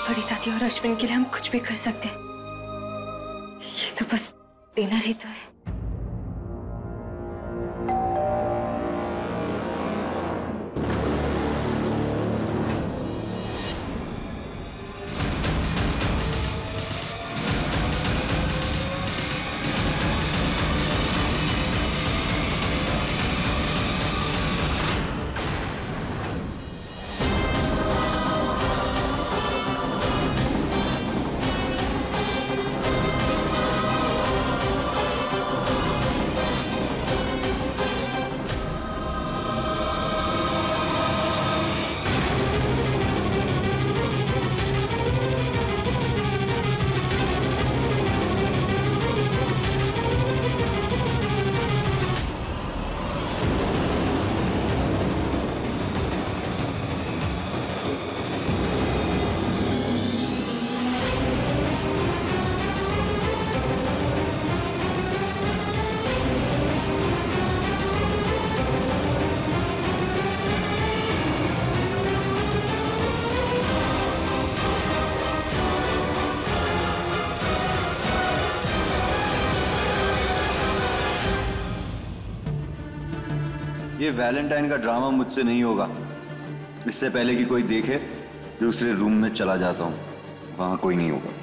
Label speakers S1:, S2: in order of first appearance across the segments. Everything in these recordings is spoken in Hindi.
S1: बड़ी दादी और अश्विन के लिए हम कुछ भी कर सकते हैं। ये तो बस डिनर ही तो है।
S2: ये वैलेंटाइन का ड्रामा मुझसे नहीं होगा। इससे पहले कि कोई देखे, दूसरे रूम में चला जाता हूँ, वहां कोई नहीं होगा।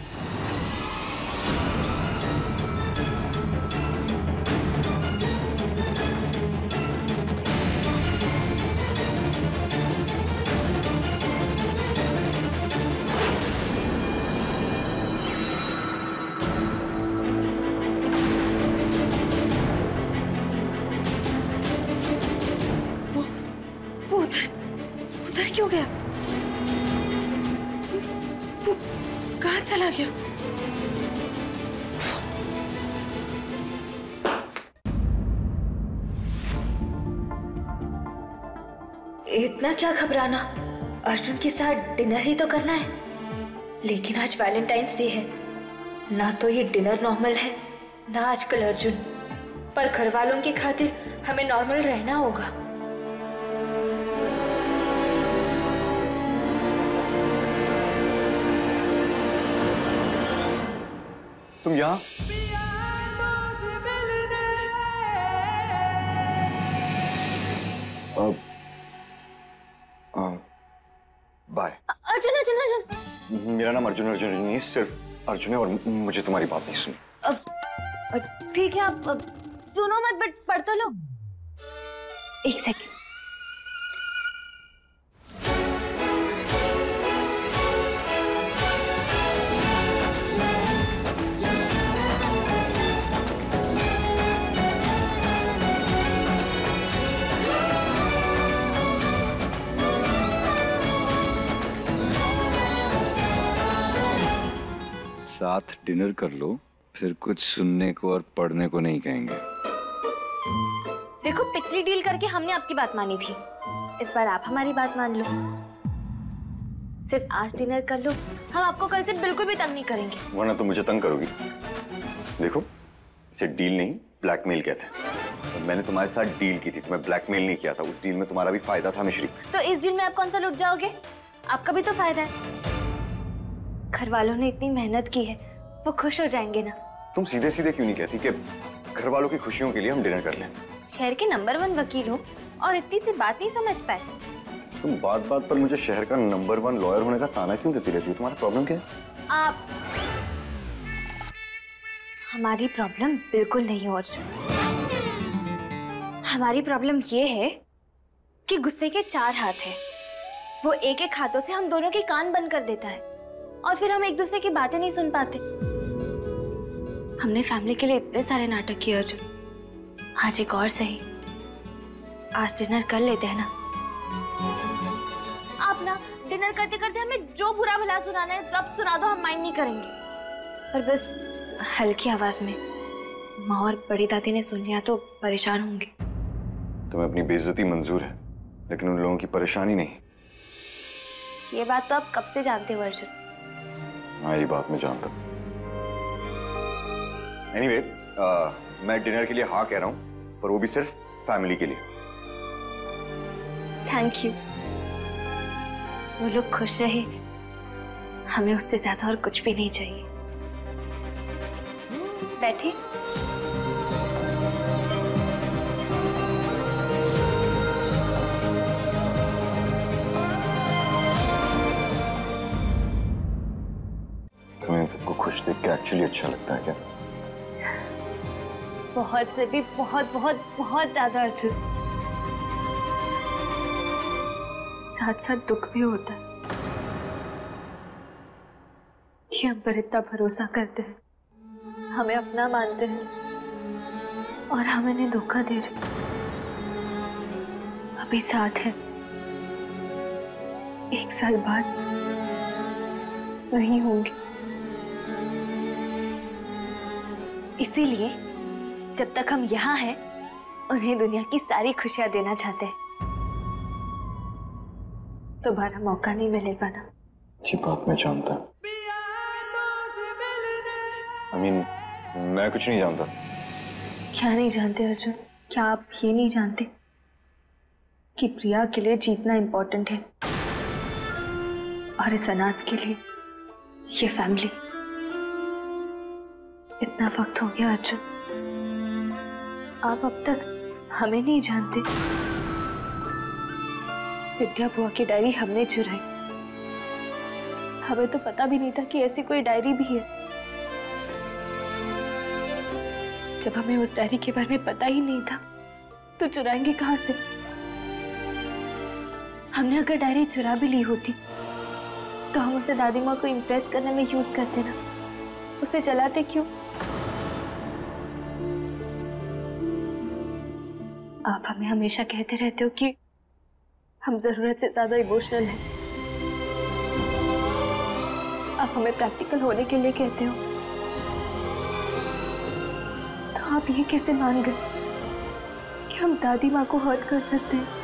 S1: क्यों गया? वो कहाँ चला गया?
S3: इतना क्या घबराना, अर्जुन के साथ डिनर ही तो करना है। लेकिन आज वैलेंटाइंस डे है, ना तो ये डिनर नॉर्मल है ना आजकल अर्जुन, पर घर वालों की खातिर हमें नॉर्मल रहना होगा।
S4: तुम यहाँ? बाय।
S3: अर्जुन अर्जुन अर्जुन।
S4: मेरा नाम अर्जुन अर्जुन नहीं, सिर्फ अर्जुन है और मुझे तुम्हारी बात नहीं सुनी।
S3: ठीक है, आप सुनो मत, बट पढ़ तो लो।
S1: एक सेकंड।
S2: साथ डिनर कर लो, फिर कुछ सुनने को और पढ़ने को नहीं कहेंगे।
S3: देखो, पिछली डील करके हमने आपकी बात मानी थी, इस बार आप हमारी बात मान लो। सिर्फ आज डिनर कर लो, हम आपको कल से बिल्कुल भी तंग नहीं करेंगे।
S4: वरना तुम मुझे तंग करोगी। देखो, इसे डील नहीं ब्लैकमेल कहते हैं। तो मैंने तुम्हारे साथ डील की थी, तुम्हें ब्लैकमेल नहीं किया था। उस डील में तुम्हारा भी फायदा था मिश्री।
S3: तो इस डील में आप कौन सा लुट जाओगे? आपका भी तो फायदा है। घर वालों ने इतनी मेहनत की है, वो खुश हो जाएंगे ना।
S4: तुम सीधे सीधे क्यों नहीं कहती कि घर वालों की खुशियों के लिए हम डिनर कर लें?
S3: शहर के नंबर 1 वकील हो और इतनी सी बात नहीं समझ पाए।
S4: तुम बात बात पर मुझे शहर का नंबर 1 लॉयर होने का ताना क्यों देती रहती हो? तुम्हारा प्रॉब्लम क्या है?
S3: आप हमारी प्रॉब्लम बिल्कुल नहीं है अर्जुन। हमारी प्रॉब्लम ये है कि गुस्से के 4 हाथ हैं। वो एक एक हाथों से हम दोनों के कान बंद कर देता है और फिर हम एक दूसरे की बातें नहीं सुन पाते। हमने फैमिली के लिए इतने सारे नाटक किए अर्जुन, आज एक और सही। आज डिनर कर लेते हैं ना? आप ना डिनर करते करते हमें जो बुरा भला सुनाना है सब सुना दो, हम माइंड नहीं करेंगे। पर बस हल्की आवाज में, माँ और बड़ी दादी ने सुन लिया तो परेशान होंगे।
S4: तुम्हें अपनी बेइज्जती मंजूर है, लेकिन उन लोगों की परेशानी नहीं।
S3: ये बात तो आप कब से जानते हो अर्जुन?
S4: हाँ, ये बात मैं जानता हूँ। एनीवे, मैं डिनर के लिए हाँ कह रहा हूँ, पर वो भी सिर्फ फैमिली के लिए।
S3: Thank you. वो लोग खुश रहे हमें उससे ज्यादा और कुछ भी नहीं चाहिए। बैठे।
S4: तुम्हें इन सबको खुश देख के एक्चुअली अच्छा लगता है क्या?
S3: बहुत से भी बहुत बहुत बहुत ज्यादा अर्जुन। साथ साथ दुख भी होता है कि हम पर इतना भरोसा करते हैं, हमें अपना मानते हैं और हम इन्हें धोखा दे रहे। अभी साथ है, 1 साल बाद नहीं होंगे। इसीलिए जब तक हम यहाँ हैं, उन्हें दुनिया की सारी खुशियां देना चाहते हैं। दोबारा मौका नहीं मिलेगा ना।
S4: ये बात मैं जानता हूँ। मैं कुछ नहीं जानता।
S3: क्या नहीं जानते अर्जुन? क्या आप ये नहीं जानते कि प्रिया के लिए जीतना इंपॉर्टेंट है और इस अनाथ के लिए ये फैमिली। इतना वक्त हो गया अर्जुन, आप अब तक हमें नहीं जानते। विद्या बुआ की डायरी हमने चुराई, हमें तो पता भी नहीं था कि ऐसी कोई डायरी भी है। जब हमें उस डायरी के बारे में पता ही नहीं था तो चुराएंगे कहां से? हमने अगर डायरी चुरा भी ली होती तो हम उसे दादी माँ को इम्प्रेस करने में यूज करते ना, उसे जलाते क्यों? आप हमें हमेशा कहते रहते हो कि हम जरूरत से ज्यादा इमोशनल हैं। आप हमें प्रैक्टिकल होने के लिए कहते हो, तो आप ये कैसे मान गए कि हम दादी माँ को हर्ट कर सकते हैं?